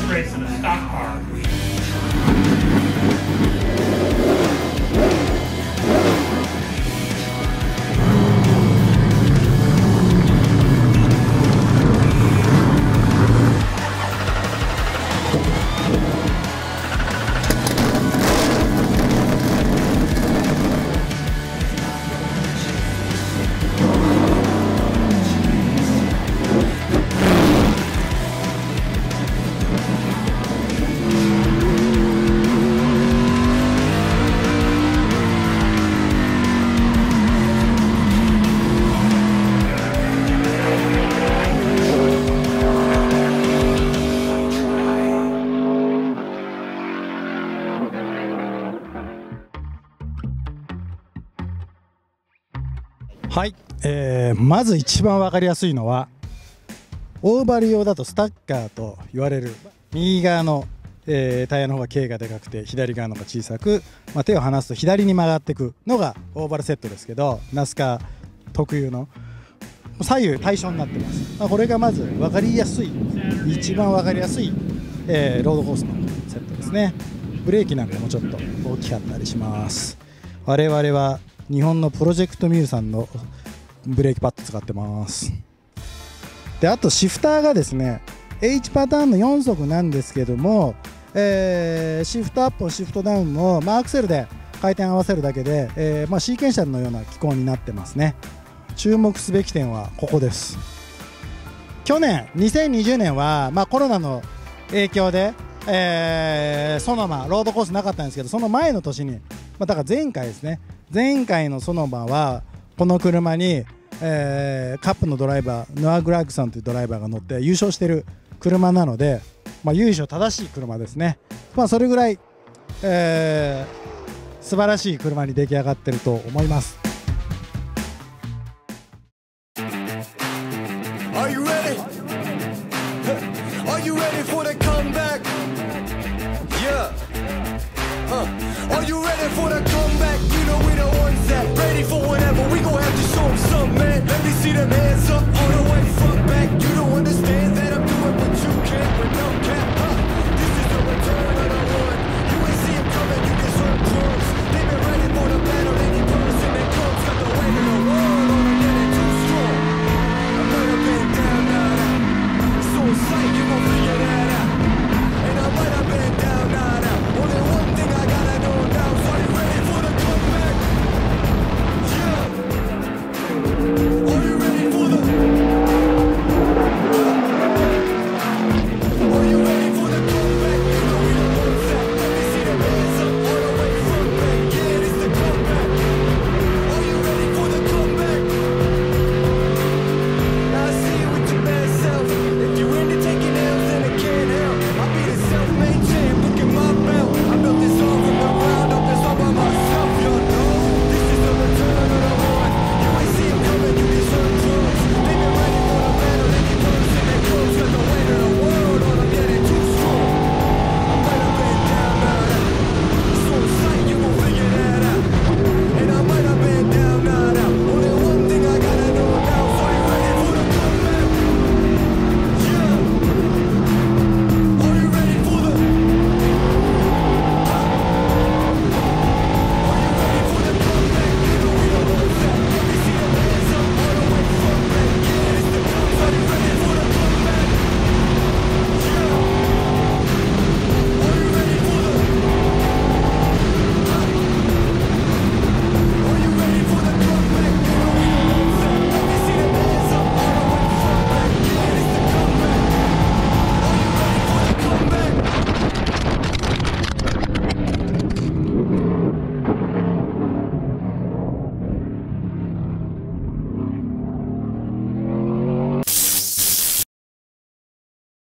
race in a stock car. はい、まず一番分かりやすいのはオーバル用だとスタッカーと言われる右側の、タイヤの方が径がでかくて左側の方が小さく、手を離すと左に曲がっていくのがオーバルセットですけど、ナスカ特有の左右対称になってます。これがまず分かりやすい、一番分かりやすい、ロードコースのセットですね。ブレーキなんかもちょっと大きかったりします。我々は日本のプロジェクトミューさんのブレーキパッド使ってます。であとシフターがですね H パターンの4速なんですけども、シフトアップもシフトダウンも、アクセルで回転合わせるだけで、シーケンシャルのような機構になってますね。注目すべき点はここです。去年2020年は、コロナの影響で、ソノマロードコースなかったんですけど、その前の年に、だから前回ですね、前回のソノマはこの車に、カップのドライバーノア・グラッグさんというドライバーが乗って優勝している車なので、由緒正しい車ですね。それぐらい、素晴らしい車に出来上がっていると思います。